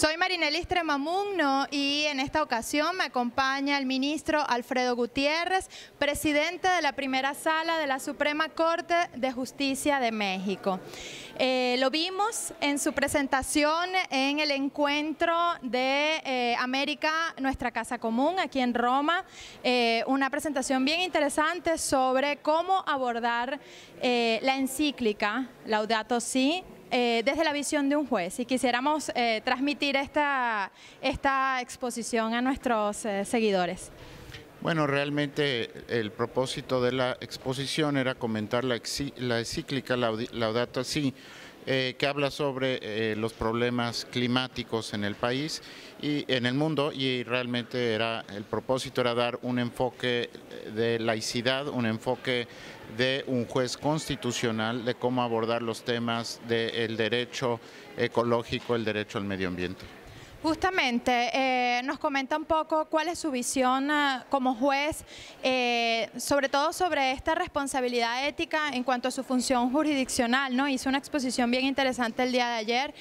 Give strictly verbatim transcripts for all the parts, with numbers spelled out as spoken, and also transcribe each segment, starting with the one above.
Soy Marinelis Tremamugno y en esta ocasión me acompaña el ministro Alfredo Gutiérrez, presidente de la primera sala de la Suprema Corte de Justicia de México. Eh, lo vimos en su presentación en el encuentro de eh, América, nuestra casa común, aquí en Roma, eh, una presentación bien interesante sobre cómo abordar eh, la encíclica Laudato Si, Eh, desde la visión de un juez, y quisiéramos eh, transmitir esta, esta exposición a nuestros eh, seguidores. Bueno, realmente el propósito de la exposición era comentar la, la encíclica Laudato Si, eh, que habla sobre eh, los problemas climáticos en el país y en el mundo, y realmente era el propósito era dar un enfoque de laicidad, un enfoque de un juez constitucional de cómo abordar los temas del derecho ecológico, el derecho al medio ambiente. Justamente, eh, nos comenta un poco cuál es su visión uh, como juez, eh, sobre todo sobre esta responsabilidad ética en cuanto a su función jurisdiccional, ¿no? Hizo una exposición bien interesante el día de ayer.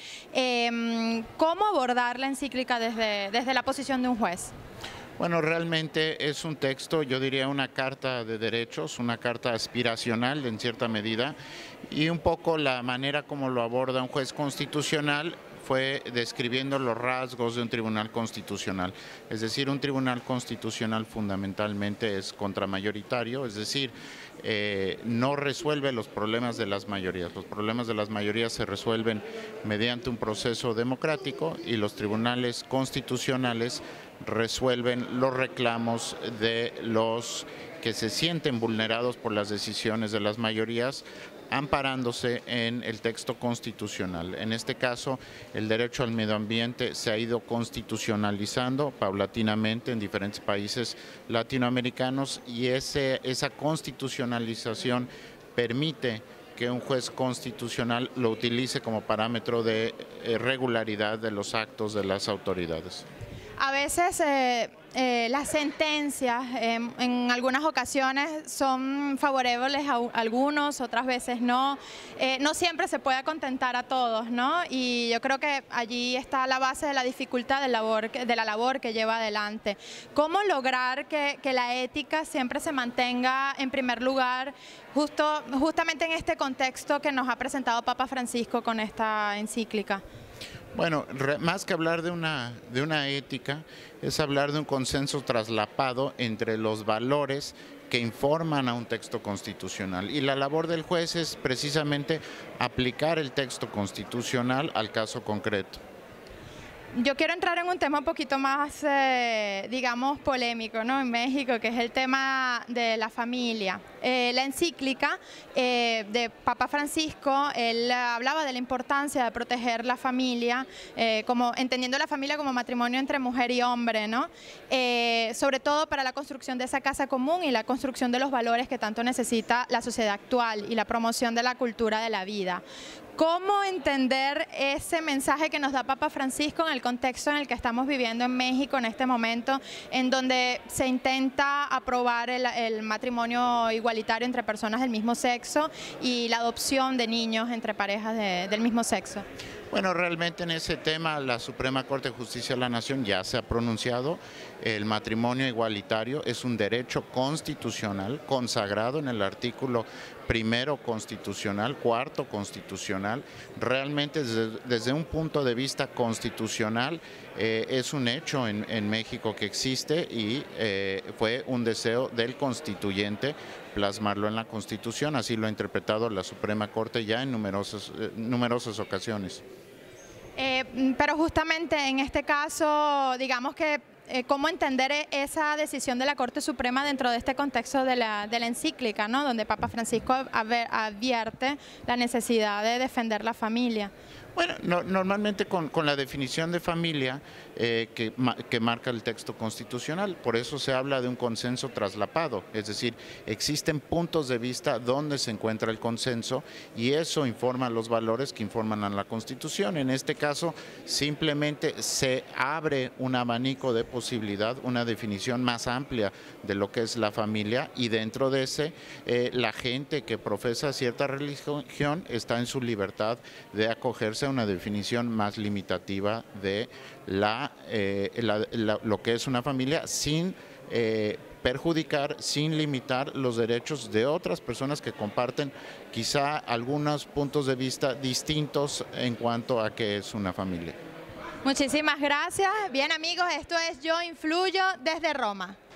Eh, ¿Cómo abordar la encíclica desde, desde la posición de un juez? Bueno, realmente es un texto, yo diría una carta de derechos, una carta aspiracional en cierta medida, y un poco la manera como lo aborda un juez constitucional fue describiendo los rasgos de un tribunal constitucional. Es decir, un tribunal constitucional fundamentalmente es contramayoritario, es decir, eh, no resuelve los problemas de las mayorías. Los problemas de las mayorías se resuelven mediante un proceso democrático y los tribunales constitucionales resuelven los reclamos de los que se sienten vulnerados por las decisiones de las mayorías, amparándose en el texto constitucional. En este caso, el derecho al medio ambiente se ha ido constitucionalizando paulatinamente en diferentes países latinoamericanos, y ese, esa constitucionalización permite que un juez constitucional lo utilice como parámetro de regularidad de los actos de las autoridades. A veces eh, eh, las sentencias eh, en algunas ocasiones son favorables a algunos, otras veces no. Eh, no siempre se puede contentar a todos, ¿no? Y yo creo que allí está la base de la dificultad de, labor, de la labor que lleva adelante. ¿Cómo lograr que, que la ética siempre se mantenga en primer lugar, justo, justamente en este contexto que nos ha presentado Papa Francisco con esta encíclica? Bueno, más que hablar de una, de una ética, es hablar de un consenso traslapado entre los valores que informan a un texto constitucional. Y la labor del juez es precisamente aplicar el texto constitucional al caso concreto. Yo quiero entrar en un tema un poquito más, eh, digamos, polémico, ¿no? En México, que es el tema de la familia. Eh, la encíclica eh, de Papa Francisco, él hablaba de la importancia de proteger la familia, eh, como, entendiendo la familia como matrimonio entre mujer y hombre, ¿no? Eh, sobre todo para la construcción de esa casa común y la construcción de los valores que tanto necesita la sociedad actual y la promoción de la cultura de la vida. ¿Cómo entender ese mensaje que nos da Papa Francisco en el contexto en el que estamos viviendo en México en este momento, en donde se intenta aprobar el, el matrimonio igualitario entre personas del mismo sexo y la adopción de niños entre parejas de, del mismo sexo? Bueno, realmente en ese tema la Suprema Corte de Justicia de la Nación ya se ha pronunciado. El matrimonio igualitario es un derecho constitucional consagrado en el artículo primero constitucional, cuarto constitucional. Realmente desde, desde un punto de vista constitucional eh, es un hecho en, en México que existe, y eh, fue un deseo del constituyente plasmarlo en la Constitución. Así lo ha interpretado la Suprema Corte ya en numerosas, eh, numerosas ocasiones. Eh, pero justamente en este caso, digamos que eh, cómo entender esa decisión de la Corte Suprema dentro de este contexto de la, de la encíclica, ¿no? Donde Papa Francisco advierte la necesidad de defender la familia. Bueno, no, normalmente con, con la definición de familia eh, que, que marca el texto constitucional, por eso se habla de un consenso traslapado, es decir, existen puntos de vista donde se encuentra el consenso, y eso informa los valores que informan a la Constitución. En este caso, simplemente se abre un abanico de posibilidad, una definición más amplia de lo que es la familia, y dentro de ese, eh, la gente que profesa cierta religión está en su libertad de acogerse sea una definición más limitativa de la, eh, la, la, lo que es una familia, sin eh, perjudicar, sin limitar los derechos de otras personas que comparten quizá algunos puntos de vista distintos en cuanto a qué es una familia. Muchísimas gracias. Bien amigos, esto es Yo Influyo desde Roma.